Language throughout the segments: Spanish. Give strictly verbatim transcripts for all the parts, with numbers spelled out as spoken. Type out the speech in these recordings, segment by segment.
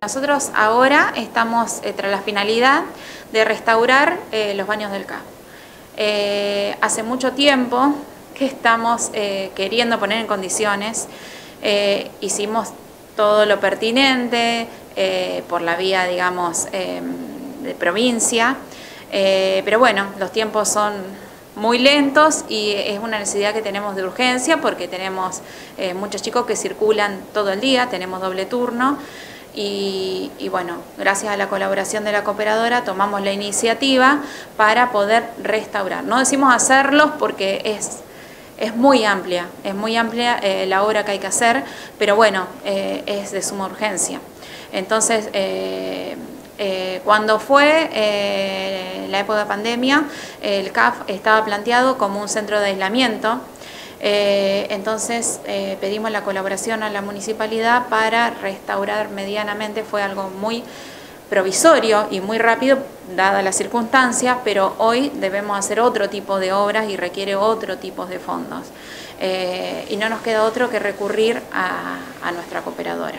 Nosotros ahora estamos eh, tras la finalidad de restaurar eh, los baños del C A F. Eh, hace mucho tiempo que estamos eh, queriendo poner en condiciones, eh, hicimos todo lo pertinente eh, por la vía, digamos, eh, de provincia, eh, pero bueno, los tiempos son muy lentos y es una necesidad que tenemos de urgencia porque tenemos eh, muchos chicos que circulan todo el día, tenemos doble turno. Y, y bueno, gracias a la colaboración de la cooperadora tomamos la iniciativa para poder restaurar. No decimos hacerlos porque es, es muy amplia, es muy amplia eh, la obra que hay que hacer, pero bueno, eh, es de suma urgencia. Entonces, eh, eh, cuando fue eh, la época de pandemia, el C A F estaba planteado como un centro de aislamiento. Eh, entonces eh, pedimos la colaboración a la municipalidad para restaurar medianamente, fue algo muy provisorio y muy rápido dadas las circunstancias, pero hoy debemos hacer otro tipo de obras y requiere otro tipo de fondos. Eh, y no nos queda otro que recurrir a, a nuestra cooperadora.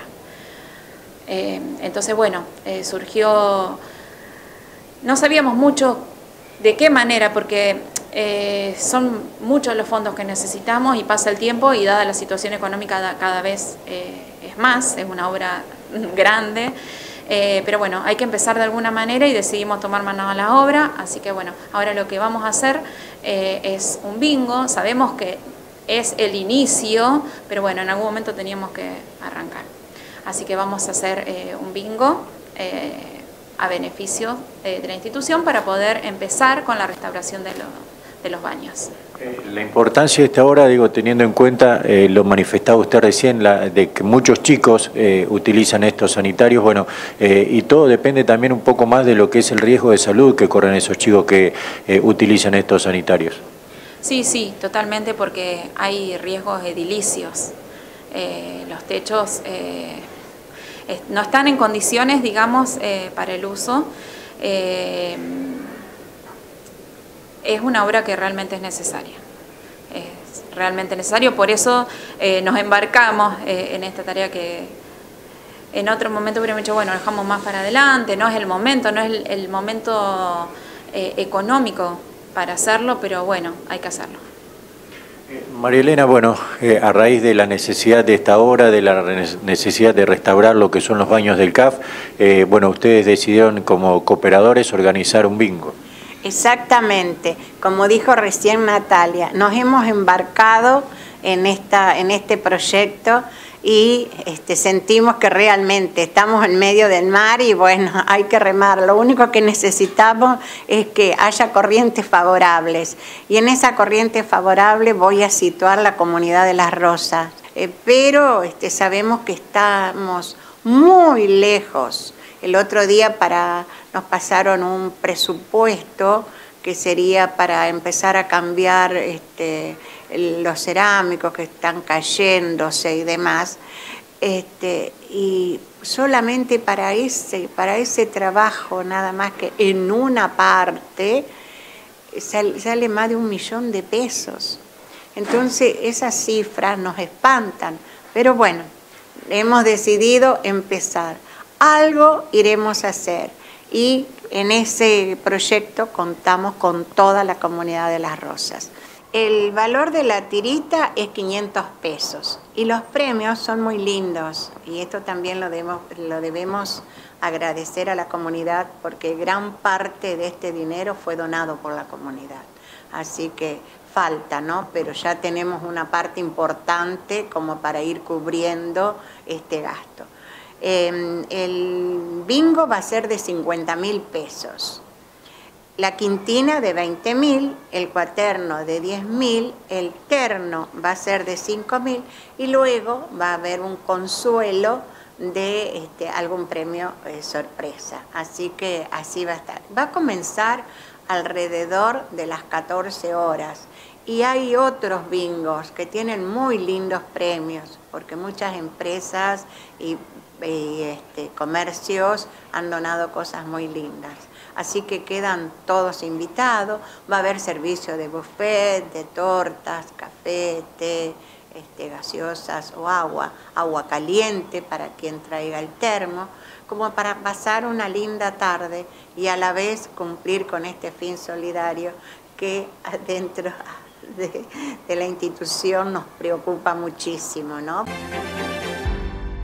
Eh, entonces bueno, eh, surgió, no sabíamos mucho de qué manera, porque Eh, son muchos los fondos que necesitamos y pasa el tiempo y dada la situación económica cada, cada vez eh, es más, es una obra grande, eh, pero bueno, hay que empezar de alguna manera y decidimos tomar manos a la obra, así que bueno, ahora lo que vamos a hacer eh, es un bingo, sabemos que es el inicio, pero bueno, en algún momento teníamos que arrancar, así que vamos a hacer eh, un bingo eh, a beneficio eh, de la institución para poder empezar con la restauración de los de los baños. La importancia de esta obra, digo, teniendo en cuenta, eh, lo manifestaba usted recién, la, de que muchos chicos eh, utilizan estos sanitarios, bueno, eh, y todo depende también un poco más de lo que es el riesgo de salud que corren esos chicos que eh, utilizan estos sanitarios. Sí, sí, totalmente, porque hay riesgos edilicios. Eh, los techos eh, no están en condiciones, digamos, eh, para el uso. Eh, Es una obra que realmente es necesaria, es realmente necesario, por eso eh, nos embarcamos eh, en esta tarea que en otro momento hubiéramos dicho, bueno, dejamos más para adelante, no es el momento, no es el, el momento eh, económico para hacerlo, pero bueno, hay que hacerlo. María Elena, bueno, eh, a raíz de la necesidad de esta obra, de la necesidad de restaurar lo que son los baños del C A F, eh, bueno, ustedes decidieron como cooperadores organizar un bingo. Exactamente, como dijo recién Natalia, nos hemos embarcado en, esta, en este proyecto y este, sentimos que realmente estamos en medio del mar y bueno, hay que remar. Lo único que necesitamos es que haya corrientes favorables y en esa corriente favorable voy a situar la comunidad de Las Rosas, eh, pero este, sabemos que estamos muy lejos. El otro día para, nos pasaron un presupuesto que sería para empezar a cambiar este, los cerámicos que están cayéndose y demás. Este, y solamente para ese, para ese trabajo, nada más que en una parte, sale, sale más de un millón de pesos. Entonces esas cifras nos espantan, pero bueno, hemos decidido empezar. Algo iremos a hacer y en ese proyecto contamos con toda la comunidad de Las Rosas. El valor de la tirita es quinientos pesos y los premios son muy lindos y esto también lo debemos, lo debemos agradecer a la comunidad porque gran parte de este dinero fue donado por la comunidad. Así que falta, ¿no? Pero ya tenemos una parte importante como para ir cubriendo este gasto. Eh, el bingo va a ser de cincuenta mil pesos, la quintina de veinte mil, el cuaterno de diez mil, el terno va a ser de cinco mil y luego va a haber un consuelo de este, algún premio eh, sorpresa. Así que así va a estar. Va a comenzar alrededor de las catorce horas. Y hay otros bingos que tienen muy lindos premios, porque muchas empresas y, y este, comercios han donado cosas muy lindas. Así que quedan todos invitados, va a haber servicio de buffet, de tortas, café, té, este, gaseosas o agua, agua caliente para quien traiga el termo, como para pasar una linda tarde y a la vez cumplir con este fin solidario que dentro de, de la institución nos preocupa muchísimo, ¿no?